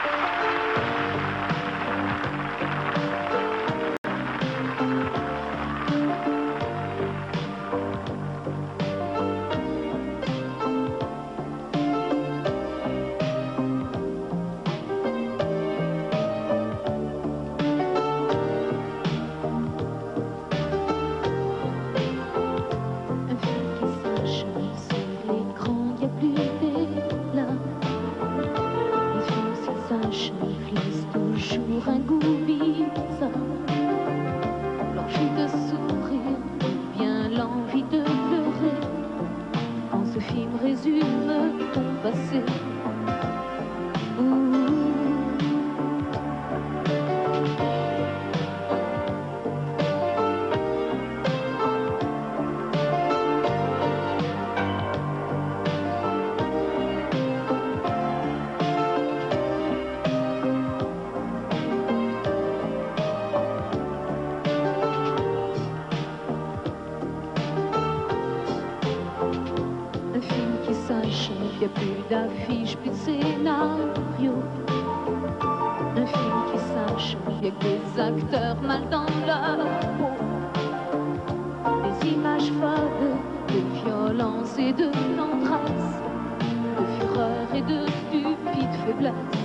Y'a plus d'affiches, plus de scénario. Un film qui sache, y'a que des acteurs mal dans leur peau. Des images folles de violence et de tendresse, de fureur et de stupide faiblesse.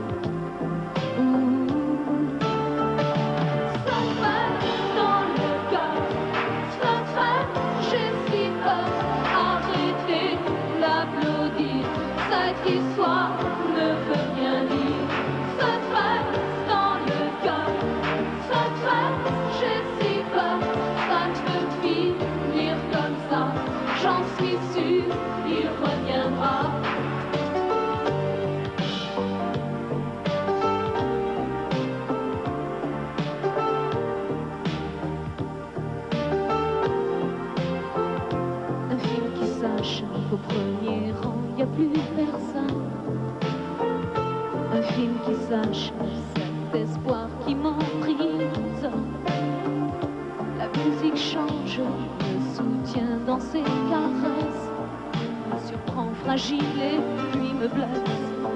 Cette histoire ne veut rien dire. Se traite dans le cœur, se traite, j'ai si peur. Ça ne peut finir comme ça, j'en suis sûre, il reviendra. Un film qui sache qu'au premier rang y'a plus personne. Un film qui sache cet espoir qui m'emprisonne. La musique change, me soutient dans ses caresses, me surprend fragile et puis me blesse.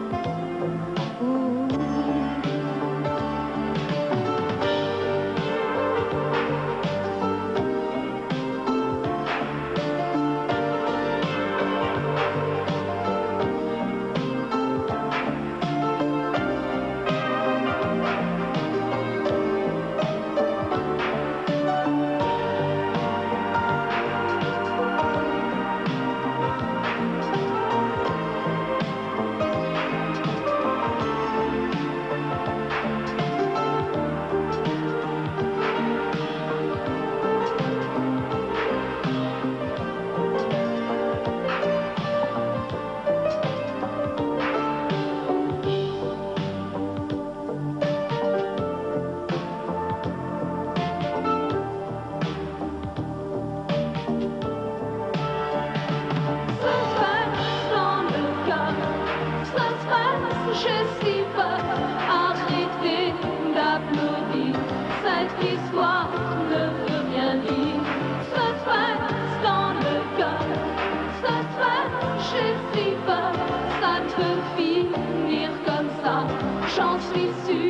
J'ai si peur, arrêtez d'applaudir. Cette histoire ne veut rien dire. Se traite dans le cœur, se traite, j'ai si peur. Ça ne peut finir comme ça, j'en suis sûre.